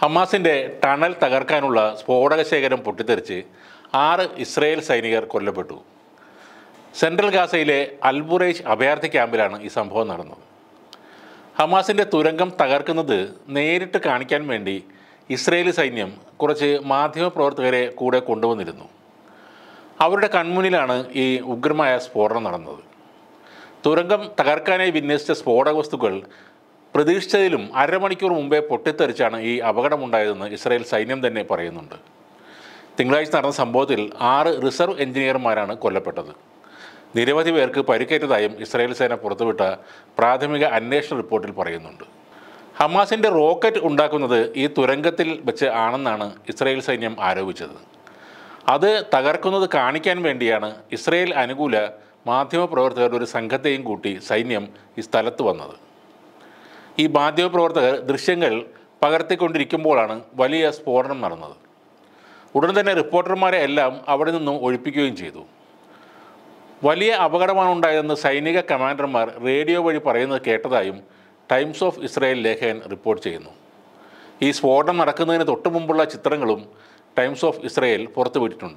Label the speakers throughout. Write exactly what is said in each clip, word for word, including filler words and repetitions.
Speaker 1: ഹമാസിൻ്റെ ടണൽ തകർക്കാനുള്ള സ്ഫോടക ശേഖരം പൊട്ടിത്തെറിച്ച് ആറ് ഇസ്രയേൽ സൈനികർ കൊല്ലപ്പെട്ടു. സെൻട്രൽ ഗാസയിലെ അൽബുറൈജ് അഭയാർത്ഥി ക്യാമ്പിലാണ് ഈ സംഭവം നടന്നത്. ഹമാസിൻ്റെ തുരങ്കം തകർക്കുന്നത് നേരിട്ട് കാണിക്കാൻ വേണ്ടി ഇസ്രയേലി സൈന്യം കുറച്ച് മാധ്യമപ്രവർത്തകരെ കൂടെ കൊണ്ടുവന്നിരുന്നു. അവരുടെ കൺമുന്നിലാണ് ഈ ഉഗ്രമായ സ്ഫോടനം നടന്നത്. തുരങ്കം തകർക്കാനായി വിന്യസിച്ച സ്ഫോടക വസ്തുക്കൾ പ്രതീക്ഷിച്ചതിലും അരമണിക്കൂർ മുമ്പേ പൊട്ടിത്തെറിച്ചാണ് ഈ അപകടമുണ്ടായതെന്ന് ഇസ്രായേൽ സൈന്യം തന്നെ പറയുന്നുണ്ട്. തിങ്കളാഴ്ച നടന്ന സംഭവത്തിൽ ആറ് റിസർവ് എഞ്ചിനീയർമാരാണ് കൊല്ലപ്പെട്ടത്. നിരവധി പേർക്ക് പരിക്കേറ്റതായും ഇസ്രായേൽ സേന പുറത്തുവിട്ട പ്രാഥമിക അന്വേഷണ റിപ്പോർട്ടിൽ പറയുന്നുണ്ട്. ഹമാസിൻ്റെ റോക്കറ്റ് ഉണ്ടാക്കുന്നത് ഈ തുരങ്കത്തിൽ വെച്ച് ആണെന്നാണ് ഇസ്രായേൽ സൈന്യം ആരോപിച്ചത്. അത് തകർക്കുന്നത് കാണിക്കാൻ വേണ്ടിയാണ് ഇസ്രായേൽ അനുകൂല മാധ്യമപ്രവർത്തകർ ഒരു സംഘത്തെയും കൂട്ടി സൈന്യം ഈ സ്ഥലത്ത് വന്നത്. ഈ മാധ്യമപ്രവർത്തകർ ദൃശ്യങ്ങൾ പകർത്തിക്കൊണ്ടിരിക്കുമ്പോഴാണ് വലിയ സ്ഫോടനം നടന്നത്. ഉടൻ തന്നെ റിപ്പോർട്ടർമാരെ എല്ലാം അവിടെ നിന്നും ഒഴിപ്പിക്കുകയും ചെയ്തു. വലിയ അപകടമാണ് ഉണ്ടായതെന്ന് സൈനിക കമാൻഡർമാർ റേഡിയോ വഴി പറയുന്നത് കേട്ടതായും ടൈംസ് ഓഫ് ഇസ്രായേൽ ലേഖകൻ റിപ്പോർട്ട് ചെയ്യുന്നു. ഈ സ്ഫോടനം നടക്കുന്നതിന് തൊട്ടു മുമ്പുള്ള ചിത്രങ്ങളും ടൈംസ് ഓഫ് ഇസ്രായേൽ പുറത്തുവിട്ടിട്ടുണ്ട്.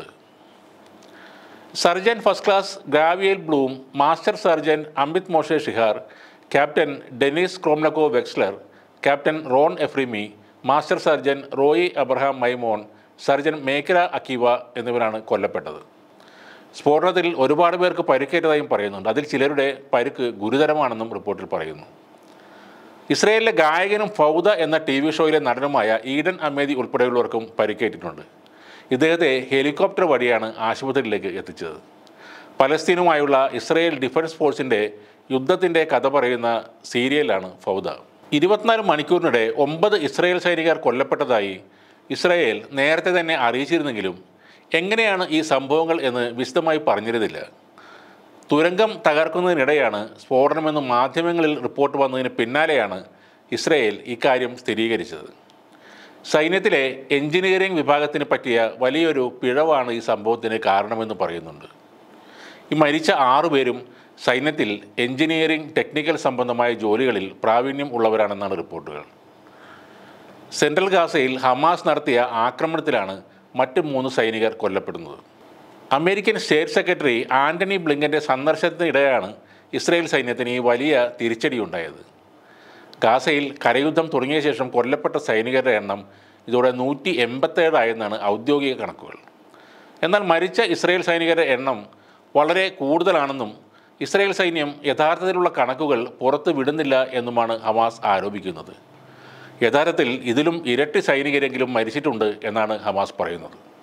Speaker 1: Sergeant first class Gavriel Bloom, master sergeant Amit Moshe Shihar, captain Denis ക്രോംനക്കോ Wexler, captain Ron Efrimi, master sergeant Roi Abraham Maimon, sergeant മേക്കല അക്കീവ എന്നിവരാണ് കൊല്ലപ്പെട്ടത്. സ്ഫോടനത്തിൽ ഒരുപാട് പേർക്ക് പരിക്കേറ്റതായും പറയുന്നുണ്ട്. അതിൽ ചിലരുടെ പരിക്ക് ഗുരുതരമാണെന്നും റിപ്പോർട്ടിൽ പറയുന്നു. ഇസ്രയേലിലെ ഗായകനും ഫൗദ എന്ന ടി വി ഷോയിലെ നടനുമായ ഈഡൻ അമേദി ഉൾപ്പെടെയുള്ളവർക്കും പരിക്കേറ്റിട്ടുണ്ട്. ഇദ്ദേഹത്തെ ഹെലികോപ്റ്റർ വഴിയാണ് ആശുപത്രിയിലേക്ക് എത്തിച്ചത്. പലസ്തീനുമായുള്ള ഇസ്രയേൽ ഡിഫൻസ് ഫോഴ്സിൻ്റെ യുദ്ധത്തിൻ്റെ കഥ പറയുന്ന സീരിയലാണ് ഫൗദ. ഇരുപത്തിനാല് മണിക്കൂറിനിടെ ഒമ്പത് ഇസ്രയേൽ സൈനികർ കൊല്ലപ്പെട്ടതായി ഇസ്രയേൽ നേരത്തെ തന്നെ അറിയിച്ചിരുന്നെങ്കിലും എങ്ങനെയാണ് ഈ സംഭവങ്ങൾ എന്ന് വിശദമായി പറഞ്ഞിരുന്നില്ല. തുരങ്കം തകർക്കുന്നതിനിടെയാണ് സ്ഫോടനമെന്ന് മാധ്യമങ്ങളിൽ റിപ്പോർട്ട് വന്നതിന് പിന്നാലെയാണ് ഇസ്രയേൽ ഇക്കാര്യം സ്ഥിരീകരിച്ചത്. സൈന്യത്തിലെ എഞ്ചിനീയറിംഗ് വിഭാഗത്തിന് പറ്റിയ വലിയൊരു പിഴവാണ് ഈ സംഭവത്തിന് കാരണമെന്ന് പറയുന്നുണ്ട്. ഈ മരിച്ച ആറുപേരും സൈന്യത്തിൽ എഞ്ചിനീയറിംഗ് ടെക്നിക്കൽ സംബന്ധമായ ജോലികളിൽ പ്രാവീണ്യം ഉള്ളവരാണെന്നാണ് റിപ്പോർട്ടുകൾ. സെൻട്രൽ ഗാസയിൽ ഹമാസ് നടത്തിയ ആക്രമണത്തിലാണ് മറ്റ് മൂന്ന് സൈനികർ കൊല്ലപ്പെടുന്നത്. അമേരിക്കൻ സ്റ്റേറ്റ് സെക്രട്ടറി ആൻ്റണി ബ്ലിങ്കൻ്റെ സന്ദർശനത്തിനിടെയാണ് ഇസ്രയേൽ സൈന്യത്തിന് ഈ വലിയ തിരിച്ചടിയുണ്ടായത്. ഗാസയിൽ കരയുദ്ധം തുടങ്ങിയ ശേഷം കൊല്ലപ്പെട്ട സൈനികരുടെ എണ്ണം ഇതോടെ നൂറ്റി എൺപത്തേഴായെന്നാണ് ഔദ്യോഗിക കണക്കുകൾ. എന്നാൽ മരിച്ച ഇസ്രയേൽ സൈനികരുടെ എണ്ണം വളരെ കൂടുതലാണെന്നും ഇസ്രയേൽ സൈന്യം യഥാർത്ഥത്തിലുള്ള കണക്കുകൾ പുറത്തു വിടുന്നില്ല എന്നുമാണ് ഹമാസ് ആരോപിക്കുന്നത്. യഥാർത്ഥത്തിൽ ഇതിലും ഇരട്ടി സൈനികരെങ്കിലും മരിച്ചിട്ടുണ്ട് എന്നാണ് ഹമാസ് പറയുന്നത്.